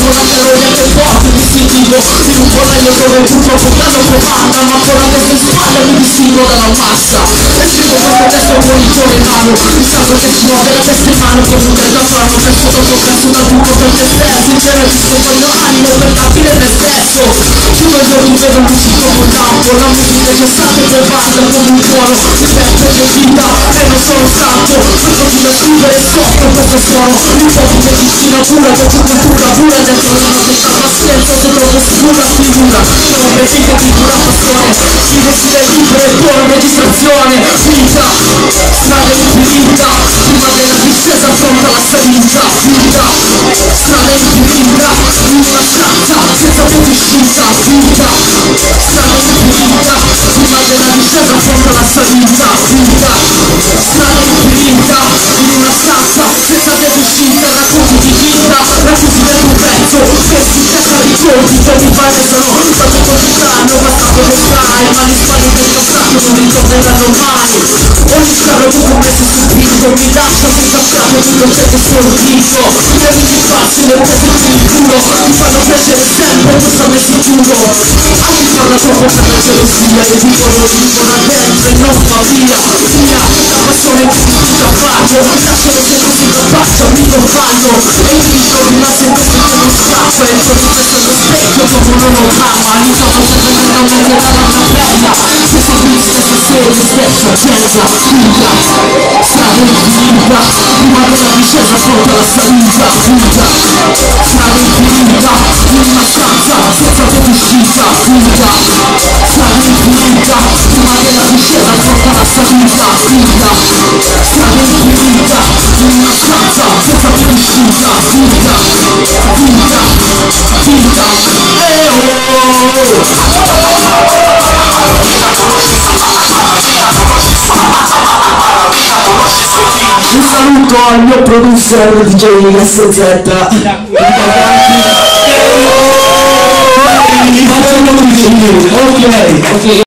con la melodia che porto distintivo in un collegio dove purtroppo caso comanda, ma con la testa in spalla mi distingo dalla massa. E scrivo questo testo un monitor in mano, il sangue che si muove la testa in mano con un deltafrano, verso dopo presso da tutto per te stesso, interagisco con il mio animo per capire me stesso. Chiudo gli occhi, vedo luci come un lampo, la musica che state per banda come un tuono, mi perde che vita e non sono stanco, per continuare a scrivere sotto questo suono, il poco che vicina pura, che tu cultura pura, dentro la nostra pazienza, se trovo scura figura, sono presente di pura passione, scrive stile libero e buona registrazione, vita, strada infinita, prima della discesa affronta la salita, vita, strada infinita, in una stanza, senza più uscita, vita, strada infinita, prima della discesa affronta la salita, vita, strada infinita, in una stanza, senza più uscita, racconti di vita, racconti del tuo pezzo, che si testa di conti, che mi palesano, tanto quotidiano, passato lo stai, ma gli spalli del passato non ritorneranno mai, ogni scalo che ho commesso subito, mi lascia senza fiato tutto ciò che sono dico, gli amici falsi, le prese in culo, mi fanno crescere sempre, questo me sicuro, a chi parla troppo per la gelosia, io dico lo dico da dentro e non va via, via, la passione che mi tutta faccio, lascialo che così lo faccio, mi lo fanno, e il dico rimase in questo che non scappa, e il giorno stesso allo specchio come un ologramma, mi sono sempre nella mente dalla mia bella, stesso beat, stessa serie, stessa agenda, vita, strada infinita, prima della discesa affronta la salita, vita, strada infinita, in una stanza, senza più uscita, vita, strada infinita, prima della discesa affronta la salita, vita, strada infinita, in una stanza, senza più uscita, vita, vita, vita, un saluto al mio producer DJ SZ. Ok.